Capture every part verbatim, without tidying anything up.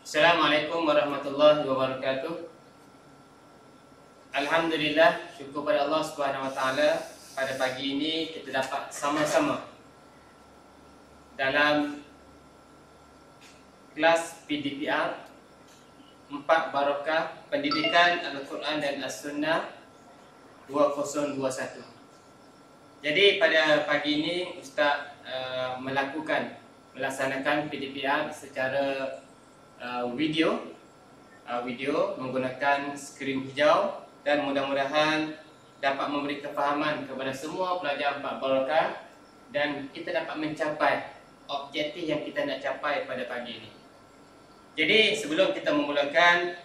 Assalamualaikum warahmatullahi wabarakatuh. Alhamdulillah, syukur pada Allah Subhanahu wa taala, pada pagi ini kita dapat sama-sama dalam kelas P D P R empat Barakah Pendidikan Al-Quran dan As-Sunnah dua ribu dua puluh satu. Jadi pada pagi ini Ustaz uh, melakukan melaksanakan P D P R secara uh, video uh, video menggunakan skrin hijau, dan mudah-mudahan dapat memberi kefahaman kepada semua pelajar empat Barakah dan kita dapat mencapai objektif yang kita nak capai pada pagi ini. Jadi sebelum kita memulakan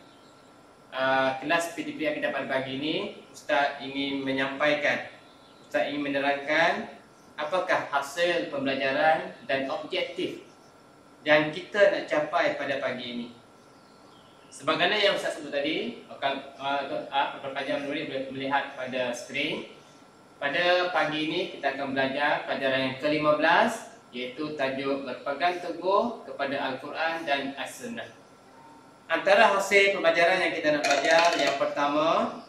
uh, kelas P D P R kita pada pagi ini, Ustaz ingin menyampaikan, Ustaz ingin menerangkan apakah hasil pembelajaran dan objektif yang kita nak capai pada pagi ini. Sebagaimana yang Ustaz sebut tadi, akan uh, pelajar murid boleh melihat pada skrin. Pada pagi ini kita akan belajar pelajaran yang ke lima belas, iaitu tajuk berpegang teguh kepada Al-Quran dan As-Sunnah. Antara hasil pembelajaran yang kita nak belajar, yang pertama,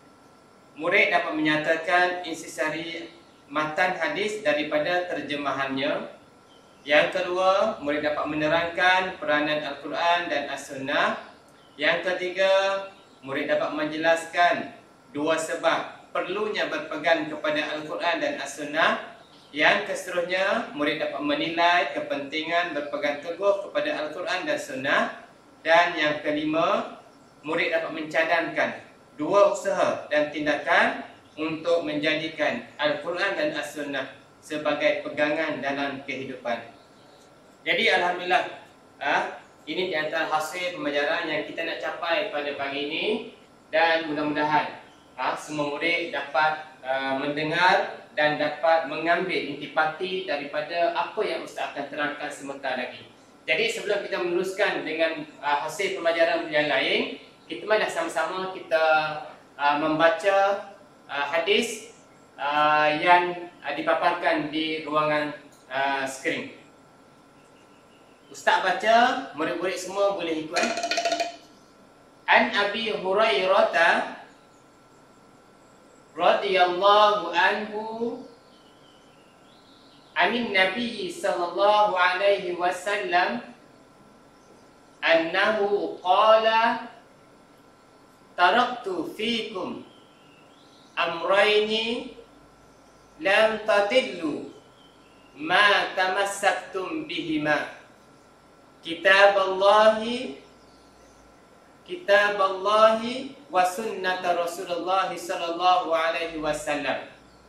murid dapat menyatakan intisari matan hadis daripada terjemahannya. Yang kedua, murid dapat menerangkan peranan Al-Quran dan As-Sunnah. Yang ketiga, murid dapat menjelaskan dua sebab perlunya berpegang kepada Al-Quran dan As-Sunnah. Yang keseterusnya, murid dapat menilai kepentingan berpegang teguh kepada Al-Quran dan Sunnah. Dan yang kelima, murid dapat mencadangkan dua usaha dan tindakan untuk menjadikan Al-Quran dan As-Sunnah sebagai pegangan dalam kehidupan. Jadi Alhamdulillah, ah, ini di antara hasil pembelajaran yang kita nak capai pada pagi ini. Dan mudah-mudahan ah, semua murid dapat ah, mendengar dan dapat mengambil intipati daripada apa yang Ustaz akan terangkan sebentar lagi. Jadi sebelum kita meneruskan dengan uh, hasil pembelajaran yang lain, kita mari sama-sama kita uh, membaca uh, hadis uh, yang uh, dipaparkan di ruangan uh, skrin. Ustaz baca, murid-murid semua boleh ikut. An Abi Hurairah radhiyallahu anhu anin Nabi sallallahu alaihi wasallam annahu qala taraktu fikum amrayni lam tadillu ma tamassaktum bihima, kitaballahi kitaballahi wa sunnata Rasulullah sallallahu alaihi wasallam.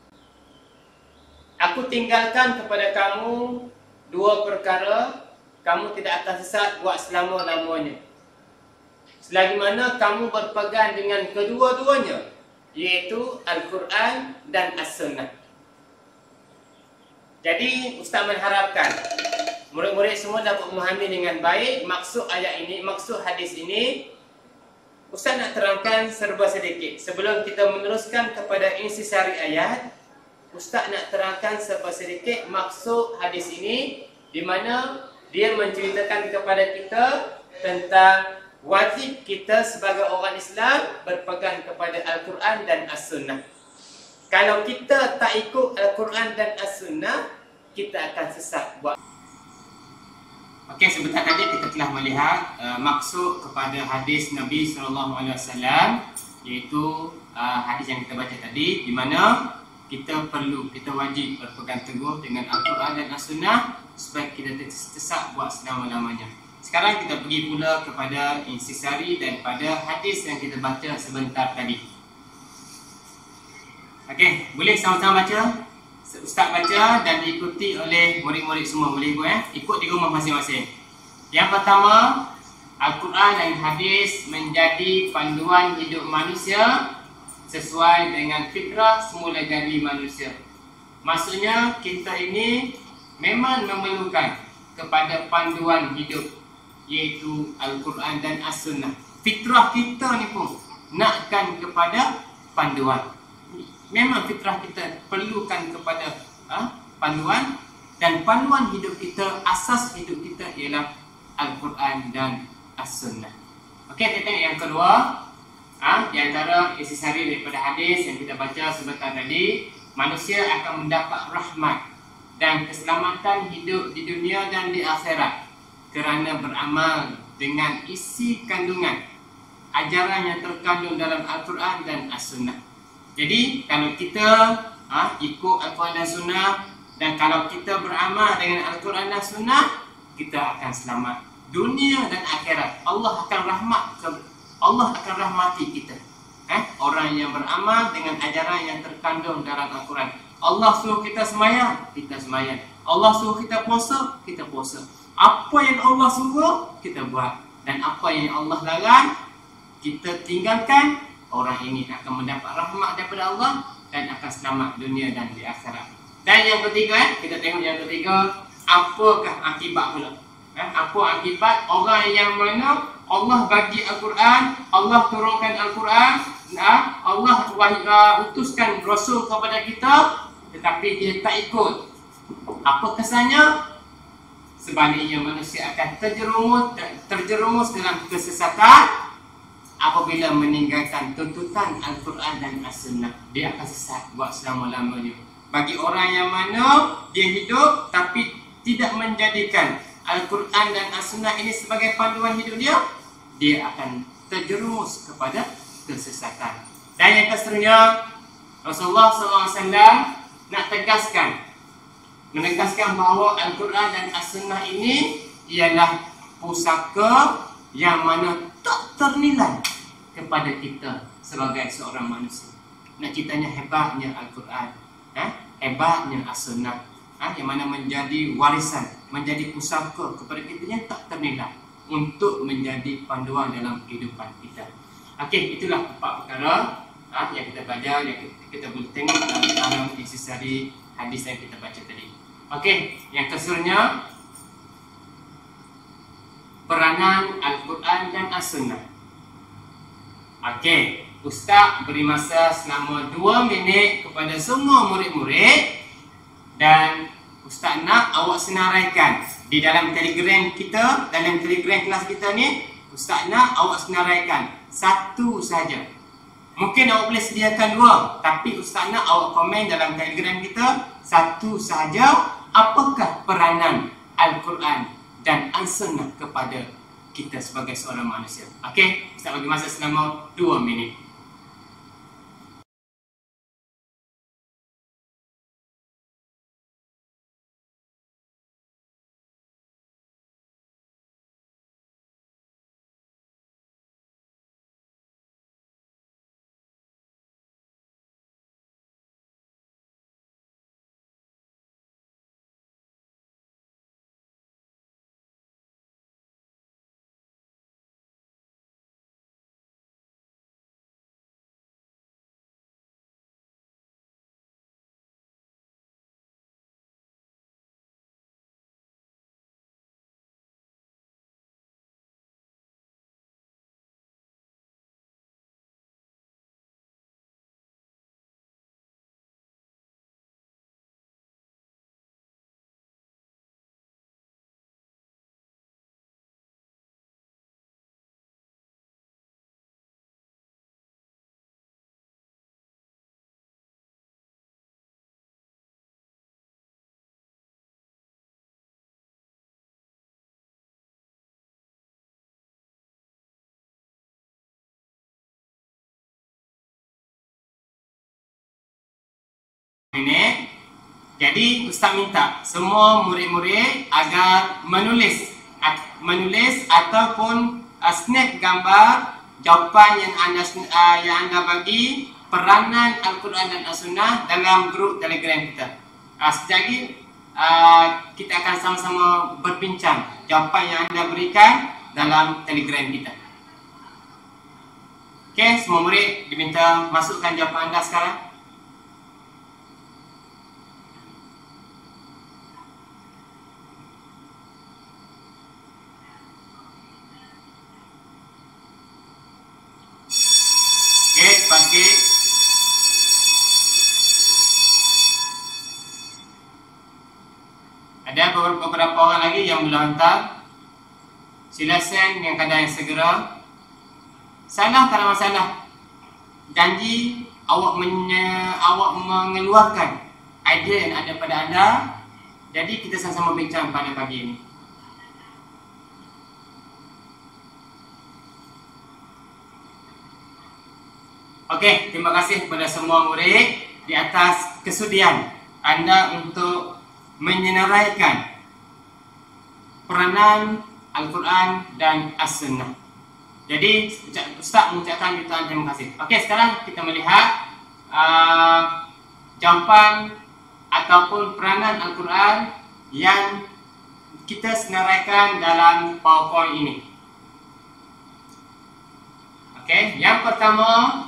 Aku tinggalkan kepada kamu dua perkara, kamu tidak akan sesat buat selama-lamanya, selagi mana kamu berpegang dengan kedua-duanya, iaitu Al-Quran dan As-Sunnah. Jadi Ustaz mengharapkan murid-murid semua dapat memahami dengan baik maksud ayat ini, maksud hadis ini. Ustaz nak terangkan serba sedikit sebelum kita meneruskan kepada intisari ayat. Ustaz nak terangkan serba sedikit maksud hadis ini, di mana dia menceritakan kepada kita tentang wajib kita sebagai orang Islam berpegang kepada Al-Quran dan As-Sunnah. Kalau kita tak ikut Al-Quran dan As-Sunnah, kita akan sesat buat. Okey, sebentar tadi kita telah melihat uh, maksud kepada hadis Nabi sallallahu alaihi wasallam, iaitu uh, hadis yang kita baca tadi, di mana kita perlu, kita wajib berpegang teguh dengan Al-Quran dan As-Sunnah supaya kita tersesak buat selama-lamanya. Sekarang kita pergi pula kepada intisari daripada hadis yang kita baca sebentar tadi. Okey, boleh sama-sama baca? Ustaz baca dan diikuti oleh murid-murid semua. Boleh ikut eh? Ikut di rumah masing-masing. Yang pertama, Al-Quran dan hadis menjadi panduan hidup manusia sesuai dengan fitrah semula jadi manusia. Maksudnya kita ini memang memerlukan kepada panduan hidup, iaitu Al-Quran dan As-Sunnah. Fitrah kita ni pun nakkan kepada panduan. Memang fitrah kita perlukan kepada ha, panduan, dan panduan hidup kita, asas hidup kita ialah Al-Quran dan as-sunnah. Okey, kita tengok yang kedua. Ha, di antara intisari daripada hadis yang kita baca sebentar tadi, manusia akan mendapat rahmat dan keselamatan hidup di dunia dan di akhirat kerana beramal dengan isi kandungan ajaran yang terkandung dalam Al-Quran dan As-Sunnah. Jadi kalau kita ha, ikut Al-Quran dan Sunnah, dan kalau kita beramal dengan Al-Quran dan Sunnah, kita akan selamat dunia dan akhirat. Allah akan rahmat ke Allah akan rahmati kita. Eh? Orang yang beramal dengan ajaran yang terkandung dalam Al-Quran. Allah suruh kita semayang, kita semayang. Allah suruh kita puasa, kita puasa. Apa yang Allah suruh, kita buat. Dan apa yang Allah larang, kita tinggalkan. Orang ini akan mendapat rahmat daripada Allah dan akan selamat dunia dan di akhirat. Dan yang ketiga, eh? kita tengok yang ketiga, apakah akibat pula? Eh? Apa akibat orang yang mana Allah bagi Al-Quran, Allah turunkan Al-Quran, Allah utuskan Rasul kepada kita, tetapi dia tak ikut. Apa kesannya? Sebaliknya manusia akan terjerumus, terjerumus dalam kesesatan apabila meninggalkan tuntutan Al-Quran dan As-Sunnah. Dia akan sesat buat selama-lamanya. Bagi orang yang mana dia hidup tapi tidak menjadikan Al-Quran dan As-Sunnah ini sebagai panduan hidup dia, dia akan terjerumus kepada kesesatan. Dan yang keseterusnya, Rasulullah sallallahu alaihi wasallam nak tegaskan, menegaskan bahawa Al-Quran dan As-Sunnah ini ialah pusaka yang mana tak ternilai kepada kita sebagai seorang manusia. Nak ceritanya hebatnya Al-Quran, eh? hebatnya As-Sunnah, eh? yang mana menjadi warisan, menjadi pusaka kepada kita yang tak ternilai untuk menjadi panduan dalam kehidupan kita. Okey, itulah empat perkara ha, yang kita belajar, yang kita boleh tengok dalam dalam intisari hadis yang kita baca tadi. Okey, yang keseterusnya, peranan Al-Quran dan As-Sunnah. Okey, Ustaz beri masa selama dua minit kepada semua murid-murid, dan Ustaz nak awak senaraikan di dalam Telegram kita, dalam Telegram kelas kita ni, Ustaz nak awak senaraikan satu saja. Mungkin awak boleh sediakan dua, tapi Ustaz nak awak komen dalam Telegram kita satu sahaja. Apakah peranan Al-Quran dan As-Sunnah kepada kita sebagai seorang manusia? Okey, Ustaz bagi masa selama dua minit. Ini, jadi Ustaz minta semua murid-murid agar menulis menulis ataupun uh, snap gambar jawapan yang anda uh, yang anda bagi peranan Al-Quran dan As-Sunnah dalam grup Telegram kita. Uh, sekejap lagi uh, kita akan sama-sama berbincang jawapan yang anda berikan dalam Telegram kita. Okey, semua murid diminta masukkan jawapan anda sekarang. Okey, ada beberapa orang lagi yang belum hantar. Sila send dengan keadaan yang segera. Salah tak ada masalah. Janji awak menye, awak mengeluarkan idea yang ada pada anda. Jadi kita sama-sama bincang pada pagi ini. Okey, terima kasih kepada semua murid di atas kesudian anda untuk menyenaraikan peranan Al-Quran dan As-Sunnah. Jadi Ustaz mengucapkan jutaan terima kasih. Okey, sekarang kita melihat uh, jawapan ataupun peranan Al-Quran yang kita senaraikan dalam PowerPoint ini. Okey, yang pertama,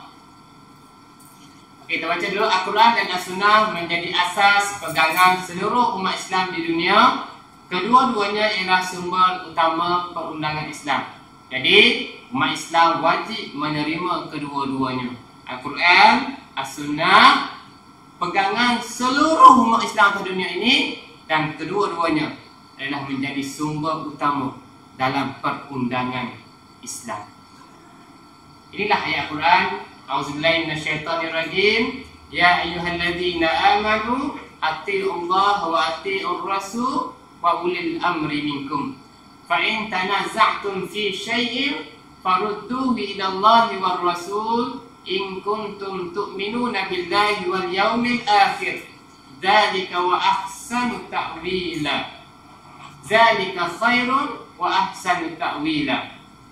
kita baca dulu. Al-Quran dan As-Sunnah menjadi asas pegangan seluruh umat Islam di dunia. Kedua-duanya ialah sumber utama perundangan Islam. Jadi, umat Islam wajib menerima kedua-duanya. Al-Quran, As-Sunnah, pegangan seluruh umat Islam di dunia ini, dan kedua-duanya adalah menjadi sumber utama dalam perundangan Islam. Inilah ayat Al-Quran. A'udzubillahi minasyaitonirrajim. Ya ayyuhalladzina amanu atti'ullaha wa atti'ur rasul wa ulil amri minkum. Fa in tanaza'tum fi syai'in farudduhu ila Allahi war rasul in kuntum tu'minuna billahi wal yaumil akhir. Dzalika wa ahsanu ta'wila. Dzalika khairun wa ahsanu ta'wila.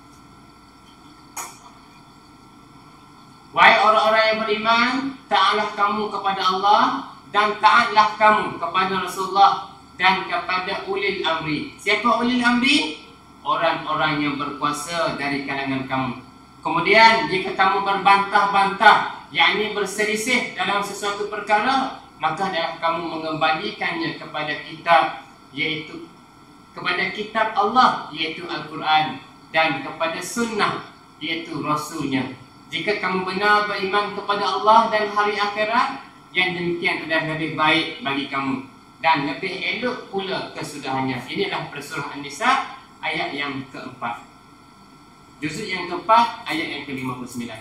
Wahai orang-orang yang beriman, taatlah kamu kepada Allah dan taatlah kamu kepada Rasulullah dan kepada ulil amri. Siapa ulil amri? Orang-orang yang berkuasa dari kalangan kamu. Kemudian jika kamu berbantah-bantah, yakni berselisih dalam sesuatu perkara, maka adalah kamu mengembalikannya kepada kitab, iaitu kepada kitab Allah, iaitu Al-Quran, dan kepada sunnah, iaitu Rasulnya. Jika kamu benar beriman kepada Allah dan hari akhirat, yang demikian adalah lebih baik bagi kamu dan lebih elok pula kesudahannya. Inilah Surah An-Nisa ayat yang keempat. Juzuk yang keempat ayat yang ke lima puluh sembilan.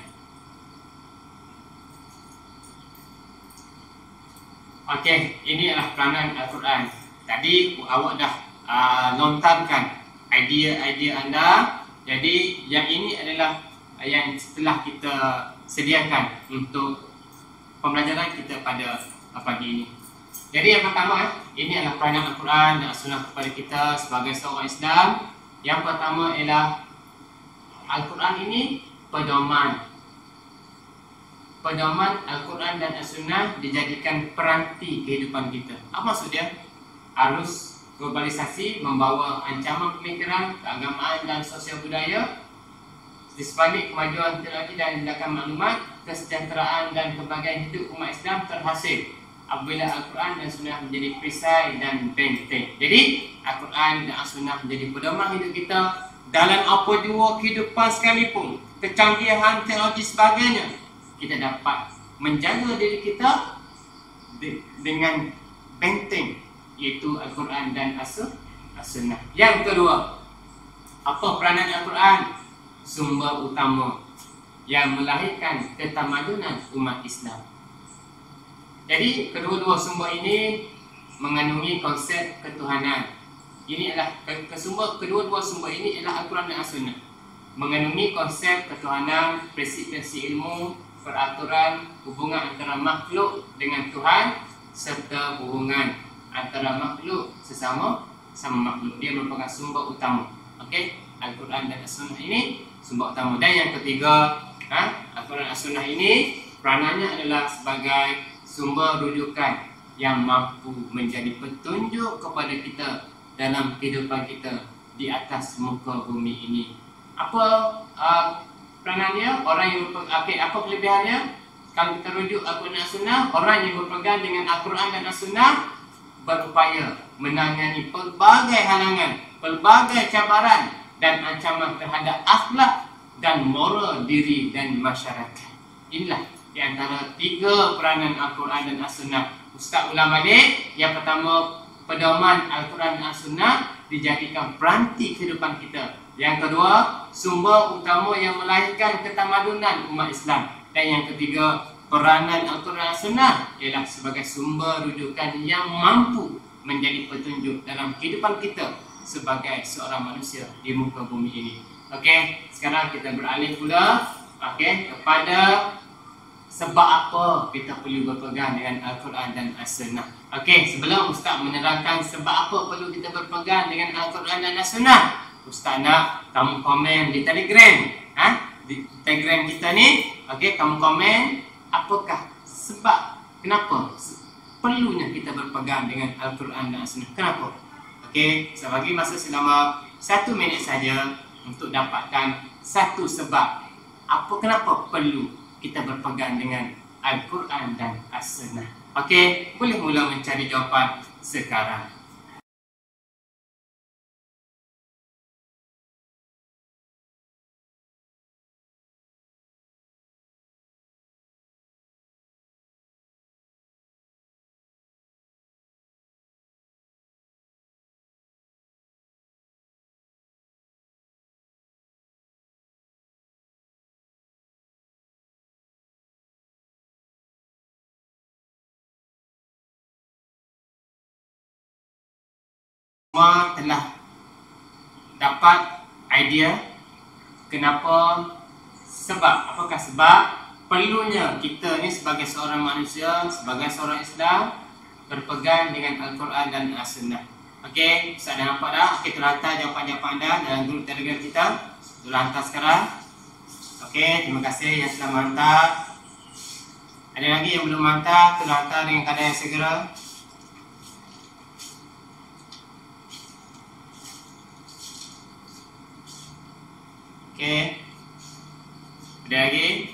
Okey, ini adalah peranan Al-Quran. Tadi awak dah uh, lontarkan idea-idea anda. Jadi yang ini adalah yang setelah kita sediakan untuk pembelajaran kita pada pagi ini. Jadi yang pertama, ini adalah peranan Al-Quran dan As-Sunnah kepada kita sebagai seorang Islam. Yang pertama ialah Al-Quran ini pedoman. Pedoman Al-Quran dan As-Sunnah dijadikan peranti kehidupan kita. Apa maksud dia? Arus globalisasi membawa ancaman pemikiran, keagamaan dan sosial budaya. Di sebalik kemajuan teknologi dan tindakan maklumat, kesejahteraan dan kebahagiaan hidup umat Islam terhasil apabila Al-Quran dan Sunnah menjadi perisai dan benteng. Jadi Al-Quran dan As-Sunnah menjadi pedoman hidup kita dalam apa jua kehidupan sekalipun, kecanggihan teknologi sebagainya. Kita dapat menjaga diri kita dengan benteng, iaitu Al-Quran dan As-Sunnah. Yang kedua, apa peranan Al-Quran? Sumber utama yang melahirkan ketamadunan umat Islam. Jadi kedua-dua sumber ini mengandungi konsep ketuhanan. Ini adalah kesumber kedua-dua sumber ini adalah Al-Quran dan As-Sunnah. Mengandungi konsep ketuhanan, prinsip-prinsip ilmu, peraturan, hubungan antara makhluk dengan Tuhan serta hubungan antara makhluk sesama sama makhluk. Dia merupakan sumber utama. Okey, Al-Quran dan As-Sunnah ini sumber utama. Dan yang ketiga, ha, Al-Quran dan As-Sunnah ini peranannya adalah sebagai sumber rujukan yang mampu menjadi petunjuk kepada kita dalam kehidupan kita di atas muka bumi ini. Apa uh, peranannya? Orang yang okay, apa kelebihannya? Kalau kita rujuk Al-Quran dan As-Sunnah, orang yang berpegang dengan Al-Quran dan As-Sunnah berupaya menangani pelbagai halangan, pelbagai cabaran dan ancaman terhadap akhlak dan moral diri dan masyarakat. Inilah di antara tiga peranan Al-Quran dan As-Sunnah. Ustaz ulang balik. Yang pertama, pedoman Al-Quran dan As-Sunnah dijadikan peranti kehidupan kita Yang kedua, sumber utama yang melahirkan ketamadunan umat Islam. Dan yang ketiga, peranan Al-Quran Sunnah ialah sebagai sumber rujukan yang mampu menjadi petunjuk dalam kehidupan kita sebagai seorang manusia di muka bumi ini. Okey, sekarang kita beralih pula okey kepada sebab apa kita perlu berpegang dengan Al-Quran dan As-Sunnah. Okey, sebelum Ustaz menerangkan sebab apa perlu kita berpegang dengan Al-Quran dan As-Sunnah, Ustaz nak kamu komen di Telegram, ha? Di Telegram kita ni, okey, kamu komen apakah sebab kenapa perlunya kita berpegang dengan Al-Quran dan As-Sunnah. Kenapa? Okey, saya bagi masa selama satu minit saja untuk dapatkan satu sebab apa kenapa perlu kita berpegang dengan Al-Quran dan As-Sunnah. Okey, boleh mula mencari jawapan sekarang. Semua telah dapat idea kenapa, sebab apakah sebab perlunya kita ni sebagai seorang manusia, sebagai seorang Islam berpegang dengan Al-Quran dan As-Sunnah. Okey, Ustaz dah nampak dah? Okey, tolong hantar jawapan-jawapan anda dalam grup Telegram kita. Tolong hantar sekarang. Okey, terima kasih yang telah menghantar. Ada lagi yang belum menghantar, tolong hantar dengan keadaan yang segera. Okey, ada lagi?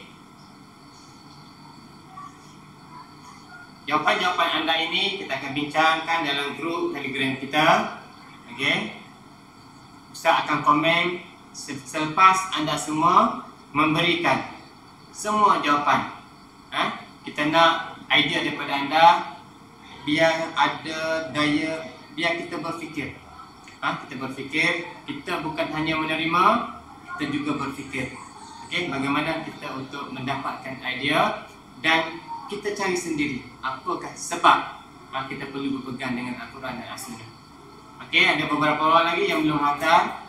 Jawapan-jawapan anda ini kita akan bincangkan dalam grup Telegram kita. Okey, Ustaz akan komen selepas anda semua memberikan semua jawapan. Ha? Kita nak idea daripada anda biar ada daya, biar kita berfikir. Ha? Kita berfikir, kita bukan hanya menerima, kita juga berfikir, okey, bagaimana kita untuk mendapatkan idea dan kita cari sendiri apakah sebab ha, kita perlu berpegang dengan Al-Quran dan As-Sunnah. Okey, ada beberapa orang lagi yang belum hantar.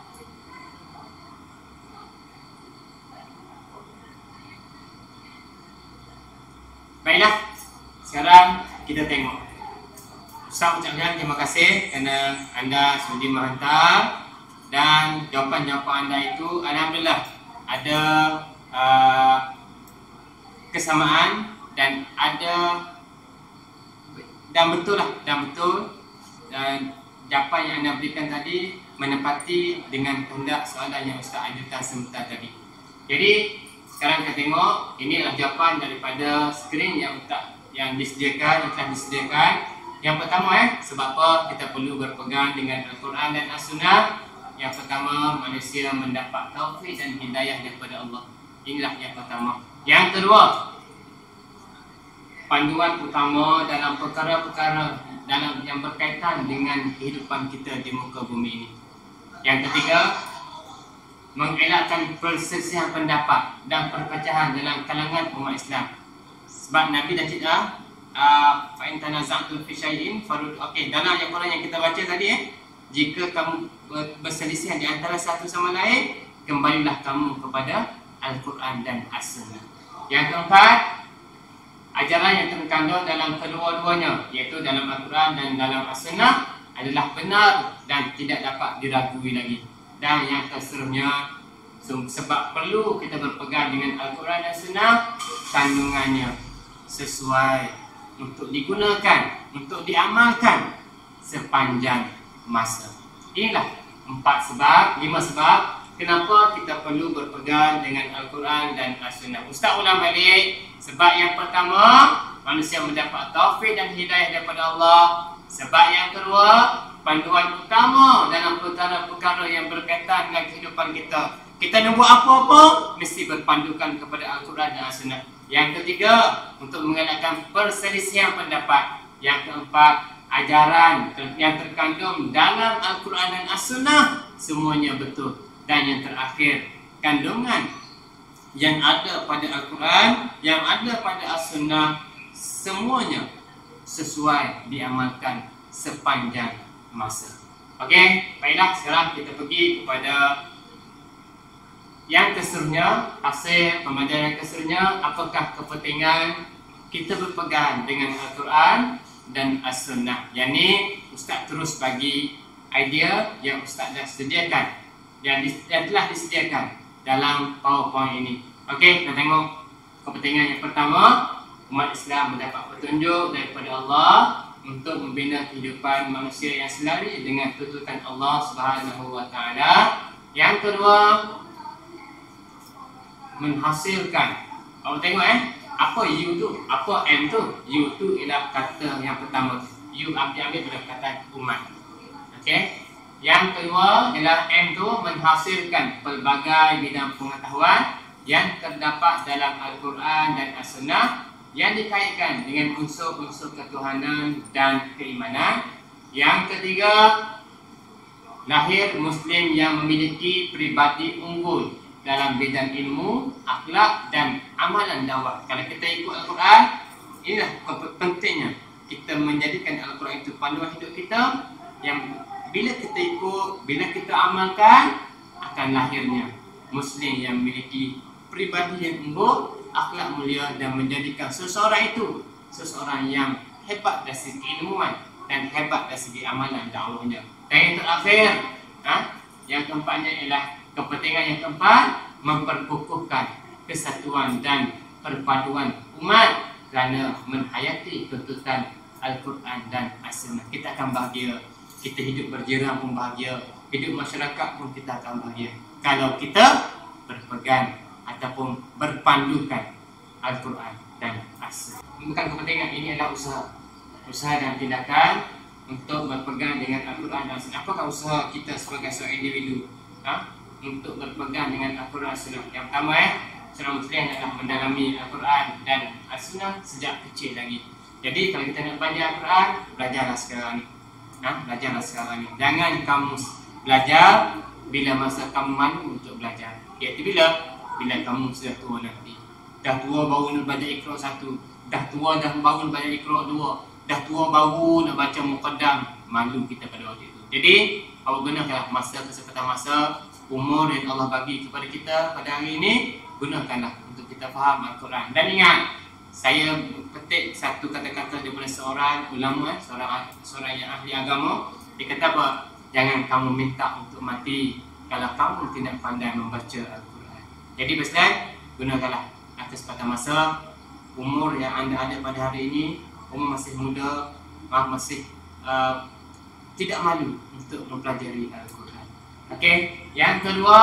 Baiklah, sekarang kita tengok. Ustaz ucapkan terima kasih kerana anda sudi menghantar. Dan jawapan-jawapan anda itu alhamdulillah ada uh, kesamaan dan ada dan betul lah dan betul dan jawapan yang anda berikan tadi menepati dengan kehendak soalan yang Ustaz ajukan sebentar tadi. Jadi sekarang kita tengok ini adalah jawapan daripada skrin yang Ustaz yang disediakan, yang telah disediakan. Yang pertama eh sebab apa kita perlu berpegang dengan Al-Quran dan As-Sunnah. Yang pertama, manusia mendapat taufik dan hidayah daripada Allah. Inilah yang pertama. Yang kedua, panduan utama dalam perkara-perkara dalam yang berkaitan dengan kehidupan kita di muka bumi ini. Yang ketiga, mengelakkan perselisihan pendapat dan perpecahan dalam kalangan umat Islam. Sebab Nabi dah cakap, fa in tanaza'tum fi syai'in farud. Okey, dalam ayat Quran yang kita baca tadi eh, jika kamu berselisih di antara satu sama lain, kembalilah kamu kepada Al-Quran dan As-Sunnah. Yang keempat, ajaran yang terkandung dalam kedua-duanya, iaitu dalam Al-Quran dan dalam As-Sunnah, adalah benar dan tidak dapat diragui lagi. Dan yang keseterusnya, sebab perlu kita berpegang dengan Al-Quran dan Sunnah, kandungannya sesuai untuk digunakan, untuk diamalkan sepanjang masa. Inilah empat sebab, lima sebab kenapa kita perlu berpegang dengan Al-Quran dan As-Sunnah. Ustaz ulang balik. Sebab yang pertama, manusia mendapat taufik dan hidayah daripada Allah. Sebab yang kedua, panduan utama dalam perkara-perkara yang berkaitan dengan kehidupan kita. Kita nak buat apa-apa, mesti berpandukan kepada Al-Quran dan As-Sunnah. Yang ketiga, untuk mengelakkan perselisihan pendapat. Yang keempat, ajaran yang terkandung dalam Al-Quran dan As-Sunnah semuanya betul Dan yang terakhir, kandungan yang ada pada Al-Quran, yang ada pada As-Sunnah, semuanya sesuai diamalkan sepanjang masa. Okey, baiklah, sekarang kita pergi kepada yang keserunya, hasil pembelajaran yang keserunya. Apakah kepentingan kita berpegang dengan Al-Quran dan As-Sunnah? Yang ni Ustaz terus bagi idea yang Ustaz dah sediakan, yang, dis, yang telah disediakan dalam PowerPoint ini. Okey, kita tengok kepentingan yang pertama. Umat Islam mendapat petunjuk daripada Allah untuk membina kehidupan manusia yang selari dengan tuntutan Allah Subhanahu Wa Taala. Yang kedua, menghasilkan. Awak tengok eh, apa U tu, apa M tu? U tu ialah kata yang pertama. U ambil-ambil pada kata umat. Okey. Yang kedua ialah M tu, menghasilkan pelbagai bidang pengetahuan yang terdapat dalam Al-Quran dan As-Sunnah yang dikaitkan dengan unsur-unsur ketuhanan dan keimanan. Yang ketiga, lahir Muslim yang memiliki pribadi unggul dalam bidang ilmu, akhlak dan amalan dakwah. Kalau kita ikut Al-Quran, inilah pentingnya kita menjadikan Al-Quran itu panduan hidup kita, yang bila kita ikut, bila kita amalkan, akan lahirnya Muslim yang memiliki pribadi yang unggul, akhlak mulia, dan menjadikan seseorang itu seseorang yang hebat dari segi ilmuan dan hebat dari segi amalan dakwahnya. Dan yang terakhir, ha? yang keempatnya ialah kepentingan yang keempat, memperkukuhkan kesatuan dan perpaduan umat kerana menghayati tuntutan Al-Quran dan As-Sunnah. Kita akan bahagia, kita hidup berjiran pun bahagia, hidup masyarakat pun kita akan bahagia kalau kita berpegang ataupun berpandukan Al-Quran dan As-Sunnah. Bukan kepentingan, ini adalah usaha usaha dan tindakan untuk berpegang dengan Al-Quran dan As-Sunnah. Apakah usaha kita sebagai seorang individu, ha? untuk berpegang dengan Al-Quran dan As-Sunnah? Yang pertama, eh, seorang Muslim adalah mendalami Al-Quran dan As-Sunnah sejak kecil lagi. Jadi kalau kita nak belajar Al-Quran, belajarlah sekarang ni. Ha? Belajarlah sekarang ni. Jangan kamu belajar bila masa kamu malu untuk belajar. Iaitu bila? Bila kamu sudah tua nanti. Dah tua baru nak belajar Iqra satu, dah tua dah baru nak belajar Iqra dua, dah tua baru nak baca Muqaddam. Malu kita pada waktu itu. Jadi awak gunakanlah masa kesempatan masa, umur yang Allah bagi kepada kita pada hari ini, gunakanlah untuk kita faham Al-Quran. Dan ingat, saya petik satu kata-kata daripada seorang ulama, seorang seorang yang ahli agama. Dia kata apa? Jangan kamu minta untuk mati kalau kamu tidak pandai membaca Al-Quran. Jadi berselan, gunakanlah kesempatan masa, umur yang anda ada pada hari ini, umur masih muda, masih uh, tidak malu untuk mempelajari Al-Quran. Okey, yang kedua,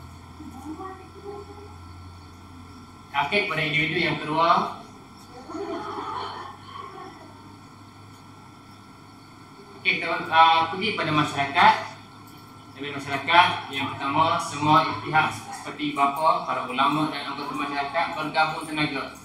okey, pada individu yang kedua, okey, kita uh, pergi pada masyarakat. Dari masyarakat, yang pertama, semua pihak seperti bapa, para ulama dan anggota masyarakat bergabung tenaga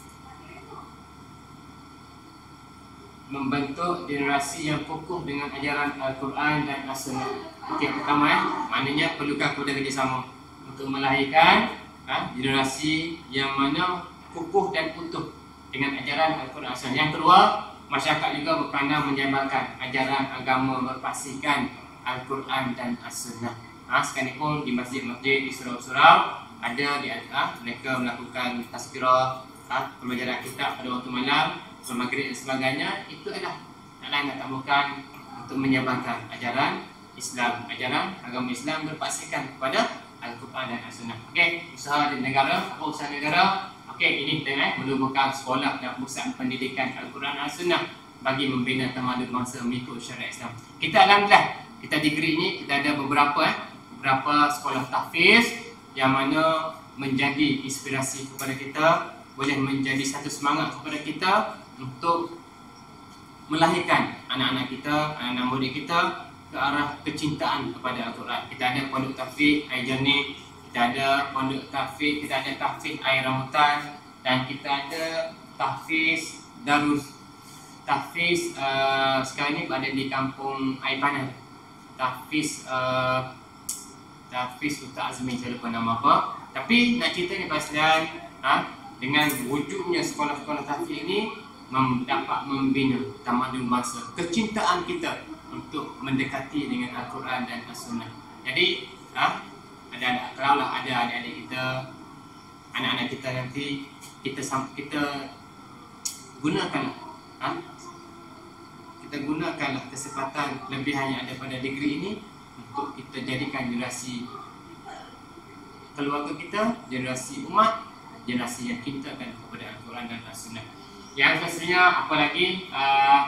membentuk generasi yang kukuh dengan ajaran Al-Quran dan As-Sunnah. Okey, pertama, eh, maknanya perlukan kepada kerjasama untuk melahirkan ha, generasi yang mana kukuh dan utuh dengan ajaran Al-Quran dan As-Sunnah. Yang kedua, masyarakat juga berpandang menjabarkan ajaran agama berpastikan Al-Quran dan As-Sunnah. Ha, sekalipun di masjid-masjid, di surau-surau ada di ha, mereka melakukan tazkirah, ha, pembelajaran kitab pada waktu malam, maghrib dan sebagainya. Itu adalah tak lain tak bukan untuk menyebarkan ajaran Islam, ajaran agama Islam berpastikan kepada Al-Quran dan As-Sunnah. Okey, usaha di negara, apa usaha negara? Okey, ini kita eh, menubuhkan sekolah dan pusat pendidikan Al-Quran dan As-Sunnah bagi membina tamadun bangsa mengikut syariat Islam. Kita alhamdulillah, kita degree ini kita ada beberapa eh, beberapa sekolah tahfiz yang mana menjadi inspirasi kepada kita, boleh menjadi satu semangat kepada kita untuk melahirkan anak-anak kita, anak-anak murid kita ke arah kecintaan kepada Al-Quran. Kita ada pondok tahfiz Air Jernih, kita ada pondok tahfiz, kita ada tahfiz Air Rambutan, dan kita ada tahfiz Darus tahfiz uh, sekarang ni ada di kampung Air Panas. Tahfiz uh, Tafiz Ustaz Azmi, saya lupa nama apa. Tapi nak cerita ni pasal ha, dengan wujudnya sekolah-sekolah tahfiz ini dapat membina tamadun bangsa, kecintaan kita untuk mendekati dengan Al-Quran dan As-Sunnah. Jadi ha, ada kalaulah ada adik-adik kita, anak-anak kita nanti, kita kita gunakan ha, kita gunakanlah kesempatan lebihan yang ada pada degree ini untuk kita jadikan generasi keluarga kita, generasi umat, generasi yang cintakan kepada Al-Quran dan As-Sunnah. Yang pastinya apa lagi, uh,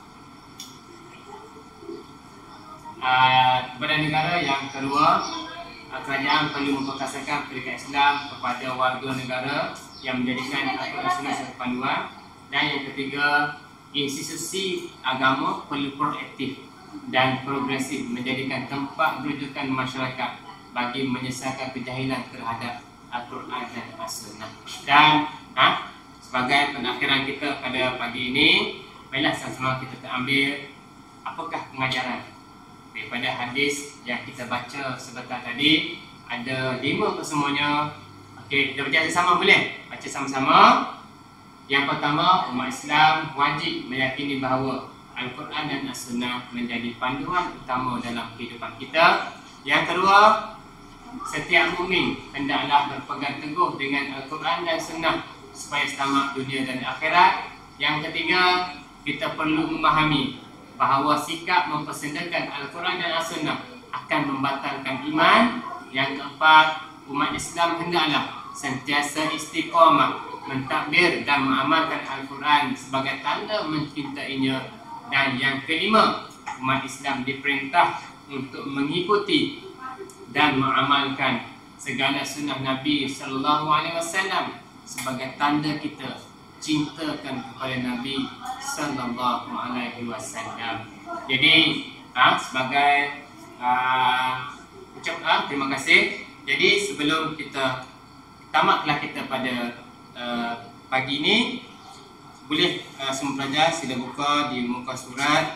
uh, kepada negara yang kedua, uh, kerajaan perlu memperkasakan pendidikan Islam kepada warga negara yang menjadikan Al-Quran dan As-Sunnah sebagai panduan. Dan yang ketiga, institusi agama perlu proaktif dan progresif menjadikan tempat rujukan masyarakat bagi menyelesaikan kejahilan terhadap Al-Quran dan As-Sunnah. Dan ha, sebagai penakhiran kita pada pagi ini, marilah sama-sama kita terambil apakah pengajaran daripada hadis yang kita baca sebentar tadi. Ada lima kesemuanya. Okey, kita baca sama boleh? Baca sama-sama. Yang pertama, umat Islam wajib meyakini bahawa Al-Quran dan As-Sunnah menjadi panduan utama dalam kehidupan kita. Yang kedua, setiap mukmin hendaklah berpegang teguh dengan Al-Quran dan Sunnah supaya selamat dunia dan akhirat. Yang ketiga, kita perlu memahami bahawa sikap mempersendakan Al-Quran dan As-Sunnah akan membatalkan iman. Yang keempat, umat Islam hendaklah sentiasa istiqamah mentadbir dan mengamalkan Al-Quran sebagai tanda mencintainya. Dan yang kelima, umat Islam diperintah untuk mengikuti dan mengamalkan segala sunnah Nabi sallallahu alaihi wasallam sebagai tanda kita cintakan kepada Nabi sallallahu alaihi wasallam. Jadi ha, sebagai uh, ucap uh, terima kasih. Jadi sebelum kita tamatlah kita pada uh, pagi ini, boleh uh, semua pelajar sila buka di muka surat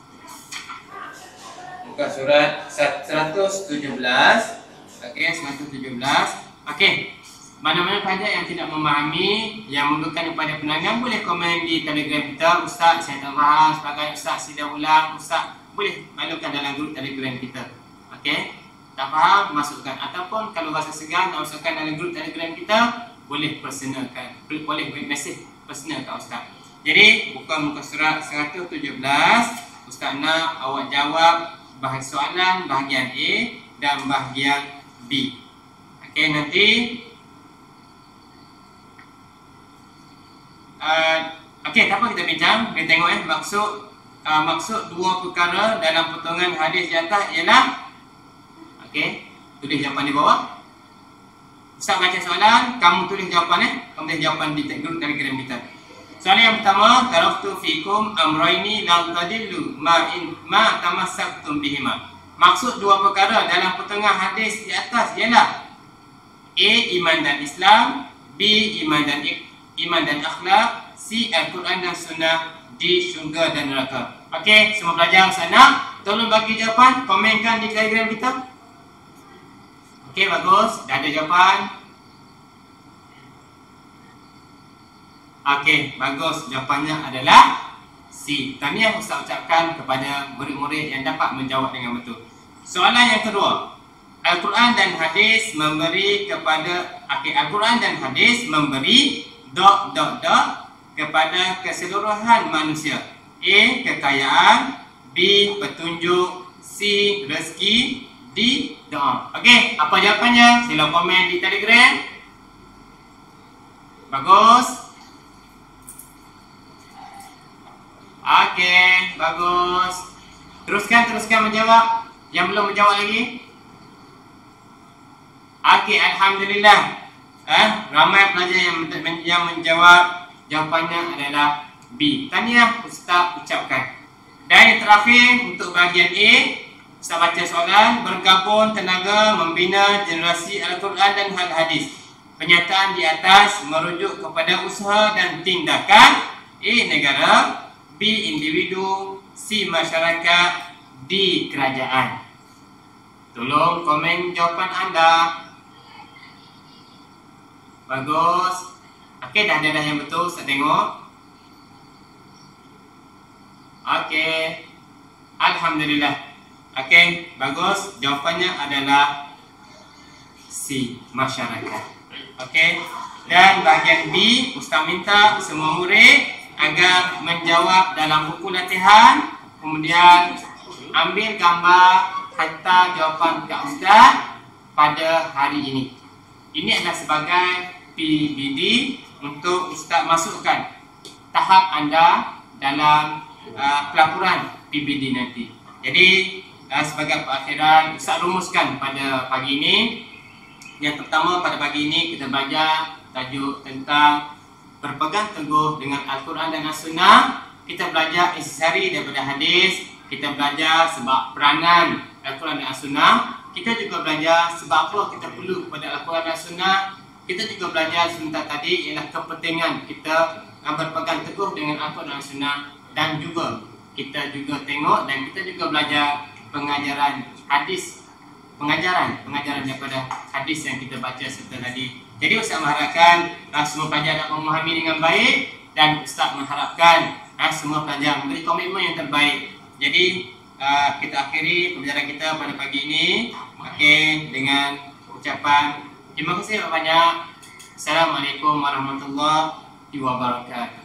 Muka surat seratus tujuh belas. Okey, seratus tujuh belas. Okey. Mana-mana pelajar yang tidak memahami, yang memerlukan kepada penangan, boleh komen di Telegram kita. Ustaz, saya tak faham, sebagai Ustaz sila ulang. Ustaz, boleh maklumkan dalam grup Telegram kita. Okey. Tak faham, masukkan. Ataupun kalau rasa segan nak masukkan dalam grup Telegram kita, boleh personalkan. Boleh message personal kat Ustaz. Jadi, buka muka surat seratus tujuh belas. Ustaz nak awak jawab bahagian soalan bahagian A dan bahagian B. Okey, nanti uh, okey, apa kita bincang? Kita tengok eh maksud uh, maksud dua perkara dalam potongan hadis di atas ialah, okey, tulis jawapan di bawah. Ustaz baca soalan, kamu tulis jawapan eh. Kamu tulis jawapan di grup Telegram kita. Soalan yang pertama, taraktu fikum amrayni lam tadillu ma in ma tamassaktum bihima. Maksud dua perkara dalam potongan hadis di atas ialah A. Iman dan Islam, B. Iman dan iman dan akhlak, C. Al-Quran dan Sunnah, D. Syurga dan neraka. Okey, semua pelajar sana, tolong bagi jawapan, komenkan di Telegram kita. Okey, bagus. Dah ada jawapan. Okey, bagus. Jawapannya adalah C. Tahniah Ustaz ucapkan kepada murid-murid yang dapat menjawab dengan betul. Soalan yang kedua, Al-Quran dan hadis memberi kepada okay, Al-Quran dan hadis memberi dot dot dot kepada keseluruhan manusia. A. Kekayaan, B. Petunjuk, C. Rezeki, D. Doa. Okey, apa jawapannya? Sila komen di Telegram. Bagus. Okey, bagus. Teruskan, teruskan menjawab. Yang belum menjawab lagi. Okey, alhamdulillah. Eh, ramai pelajar yang yang menjawab. Jawapannya adalah B. Tahniah Ustaz ucapkan. Dan yang terakhir untuk bahagian A, Ustaz baca soalan. Bergabung tenaga membina generasi Al-Quran dan hadis. Pernyataan di atas merujuk kepada usaha dan tindakan A. Negara, B. Individu, C. Masyarakat, D. Kerajaan. Tolong komen jawapan anda. Bagus. Okey, dah ada dah yang betul. Saya tengok. Okey. Alhamdulillah. Okey, bagus. Jawapannya adalah C, masyarakat. Okey. Dan bahagian B, Ustaz minta semua murid agar menjawab dalam buku latihan, kemudian ambil gambar hantar jawapan ke Ustaz pada hari ini. Ini adalah sebagai P B D untuk Ustaz masukkan tahap anda dalam uh, pelaporan P B D nanti. Jadi uh, sebagai perakhiran, Ustaz rumuskan pada pagi ini. Yang pertama, pada pagi ini kita belajar tajuk tentang berpegang teguh dengan Al-Quran dan As-Sunnah. Kita belajar intisari daripada hadis. Kita belajar sebab peranan Al-Quran dan As-Sunnah. Kita juga belajar sebab apa kita perlu kepada Al-Quran dan As-Sunnah. Kita juga belajar sebentar tadi ialah kepentingan kita berpegang teguh dengan Al-Quran dan As-Sunnah. Dan juga kita juga tengok dan kita juga belajar pengajaran hadis. Pengajaran, pengajaran daripada hadis yang kita baca sebentar tadi. Jadi Ustaz mengharapkan uh, semua pelajar dapat memahami dengan baik, dan Ustaz mengharapkan uh, semua pelajar memberi komitmen yang terbaik. Jadi uh, kita akhiri pembelajaran kita pada pagi ini okay, dengan ucapan terima kasih banyak. Assalamualaikum warahmatullahi wabarakatuh.